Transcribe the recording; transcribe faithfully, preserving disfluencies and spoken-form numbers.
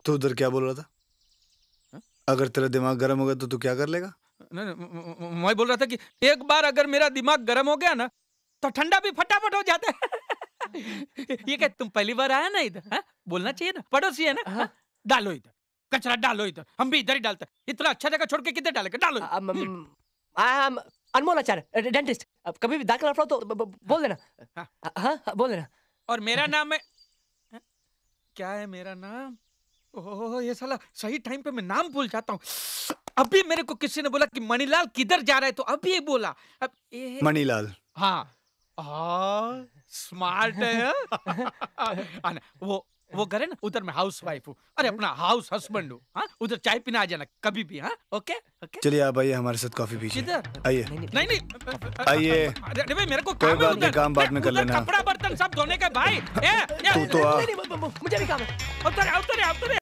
तू उधर क्या बोल रहा था? हा? अगर तेरा दिमाग गर्म हो गया तो तू क्या कर लेगा? नहीं नहीं, मैं बोल रहा था कि एक बार अगर मेरा दिमाग गर्म हो गया ना तो ठंडा भी फटाफट हो जाता है। ये क्या तुम पहली बार आया ना इधर? हाँ? बोलना चाहिए ना, पड़ोसी है ना? हाँ? डालो इधर कचरा, डालो इधर, हम भी इधर ही डालते हैं। इतना अच्छा जगह छोड़ के किधर डालेंगे? डालो। अनमोल आचार्य, डेंटिस्ट। कभी भी दाखिला हो तो बोल देना। हाँ बोल देना। और मेरा नाम है, क्या है मेरा नाम? ओह ये साला सही टाइम पे मैं नाम भूल जाता हूँ। अभी मेरे को किसी ने बोला कि मणिलाल किधर जा रहा है, तो अभी ये बोला। अब ये मणिलाल। हाँ हाँ स्मार्ट है। आना, वो वो करे ना उधर मैं हाउस वाइफ हूँ, अरे अपना हाउस हस्बैंड हूँ। हाँ उधर चाय पीने आ जाना कभी भी। हाँ ओके ओके। चलिए आप आइए हमारे साथ कॉफी पीजिए। किधर? आइए। नहीं नहीं आइए। अरे भाई मेरे को कोई काम है बात नहीं, उधर। काम बाद में कर उधर लेना। कपड़ा बर्तन सब धोने के भाई। ए, ए, तू तो आ। मुझे भी काम है। उधर उधर उधर